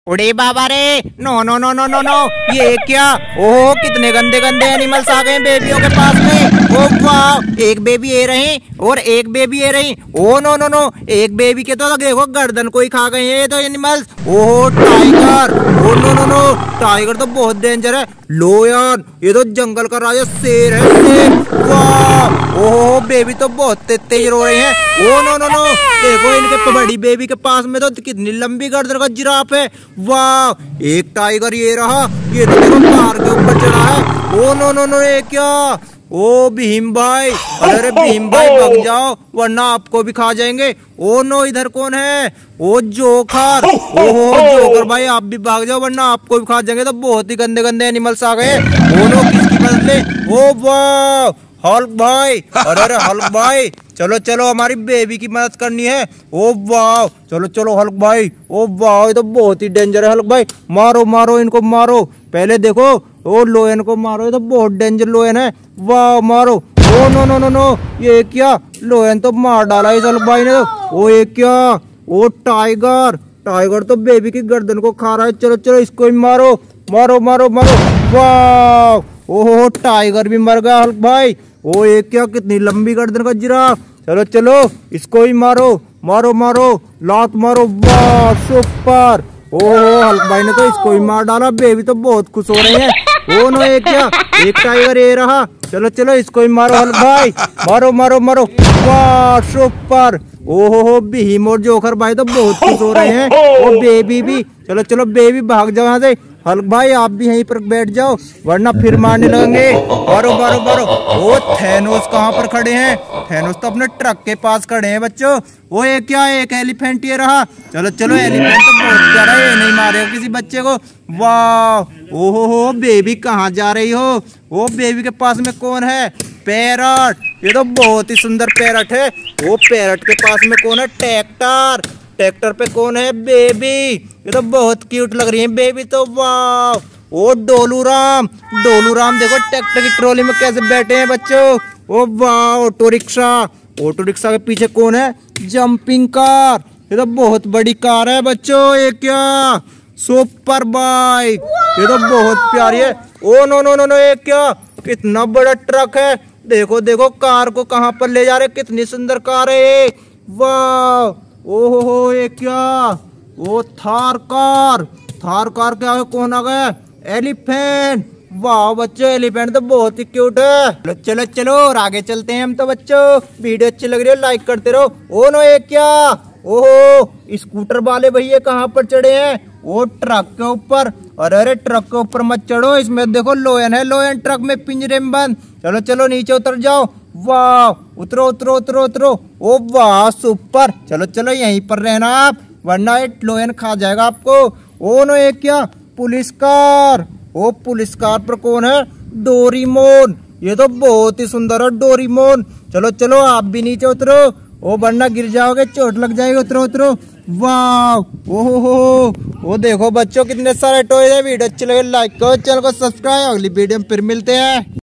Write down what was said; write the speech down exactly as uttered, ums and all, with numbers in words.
उड़े बाबा रे, no no no no no no, ये क्या? ओह कितने गंदे गंदे एनिमल्स आ गए बेबियों के पास में। ओ वाह, एक बेबी ये रही और एक बेबी ये रही। ओ नो नो नो, एक बेबी के तो देखो गर्दन को ही खा गए ये तो एनिमल्स। ओह tiger, oh no no no, tiger तो बहुत डेंजर है। लो यार, ये तो जंगल का राजा शेर है, शेर। वाह, ओह बेबी तो बहुत तेज रो रहे हैं। ओ नो नो नो, देखो इनके बड़ी बेबी के पास में तो कितनी लंबी गर्दन का जिराफ है। वाह, एक टाइगर ये रहा, ये तो देखो पहाड़ के ऊपर चढ़ा है। ओ नो नो नो, ये क्या? ओ भीम भाई, अरे भीम भाई भाग जाओ वरना आपको भी खा जाएंगे। ओ नो, इधर कौन है? ओ जोकर, ओहो जोकर भाई आप भी भाग जाओ वरना आपको भी खा जाएंगे। तो बहुत ही गंदे गंदे एनिमल्स आ गए। ओ नो, किसकी बदले? ओ वाह, हल्क भाई, अरे अरे हल्क भाई, चलो चलो हमारी बेबी की मदद करनी है। ओ वाह, चलो चलो हल्क भाई। ओ वाह, ये तो बहुत ही डेंजर है हल्क भाई। मारो मारो इनको मारो, पहले देखो ओ लोयन को मारो, ये तो बहुत डेंजर लोयन है। वाह मारो। Oh no no no no, ये क्या? लोयन तो मार डाला इस हल्क भाई ने तो। ओ ये क्या? ओ टाइगर, टाइगर तो बेबी की गर्दन को खा रहा है। चलो चलो इसको ही मारो मारो मारो मारो। वाह, ओहो टाइगर भी मर गया हल्क भाई। ओ ये क्या? कितनी लंबी गर्दन का जिराफ। चलो चलो इसको ही मारो मारो मारो, लात मारो। वाह सुपर। ओहो हल्क भाई ने तो इसको ही मार डाला। बेबी तो बहुत खुश हो रहे हैं। ओ नो, ये क्या? एक टाइगर ये रहा। चलो चलो इसको ही मारो हल्क भाई, मारो मारो मारो। वाह सुपर। ओहो भीम और जोकर भाई तो बहुत खुश हो रहे हैं। ओ बेबी भी, चलो चलो बेबी भाग जाओ यहाँ से। हल्क भाई आप भी यहीं पर बैठ जाओ वरना फिर मारने लगेंगे। मारो मारो मारो। ओ थैनोस कहाँ पर खड़े हैं? थैनोस तो अपने ट्रक के पास खड़े हैं बच्चों। वो ये क्या? एक एलिफेंट ये रहा। चलो चलो, एलिफेंट तो बहुत प्यारा है, नहीं मारे किसी बच्चे को। वाह, ओहो हो बेबी कहाँ जा रही हो? वो बेबी के पास में कौन है? पैरट, ये तो बहुत ही सुंदर पैरट है। वो पैरट के पास में कौन है? ट्रैक्टर, ट्रैक्टर पे कौन है? बेबी, ये तो बहुत क्यूट लग रही है बेबी तो। वाह, ओ डोलू राम, डोलू राम देखो ट्रैक्टर की ट्रॉली में कैसे बैठे हैं बच्चों। ओ वाह, ऑटो रिक्शा, ऑटो रिक्शा के पीछे कौन है? जंपिंग कार, ये तो बहुत बड़ी कार है बच्चों। ये क्या? सुपर बाइक, ये तो बहुत प्यारी है। Oh no no no no, ये क्या? कितना बड़ा ट्रक है। देखो देखो कार को कहाँ पर ले जा रहे, कितनी सुंदर कार है ये। वाह, ओहो हो, ये क्या? वो थार कार, थार कार के आगे कौन आ गया? एलिफेंट। वाह बच्चों, एलिफेंट तो बहुत ही क्यूट है। चलो चलो चलो और आगे चलते हैं हम तो बच्चों। वीडियो अच्छी लग रही है लाइक करते रहो। ओ नो, ये क्या? ओहो स्कूटर वाले भैया कहाँ पर चढ़े हैं? वो ट्रक के ऊपर। अरे अरे ट्रक के ऊपर मत चढ़ो, इसमें देखो लोयन है, लोयन ट्रक में पिंजरे में बंद। चलो चलो नीचे उतर जाओ। वाह, उतरो उतरो उतरो उतरो। ओ वाह सुपर। चलो चलो यहीं पर रहना आप वरना ये लोयन खा जाएगा आपको। ओ नो, ये क्या? Police car. ओ पुलिस कार पर कौन है? डोरीमोन, ये तो बहुत ही सुंदर है डोरीमोन। चलो चलो आप भी नीचे उतरो, ओ वरना गिर जाओगे, चोट लग जाएगी। उतरो उतरो। वाह, ओहो हो, वो देखो बच्चों कितने सारे टॉय है। वीडियो अच्छी लगे लाइक करो, चैनल को सब्सक्राइब। अगली वीडियो में फिर मिलते हैं।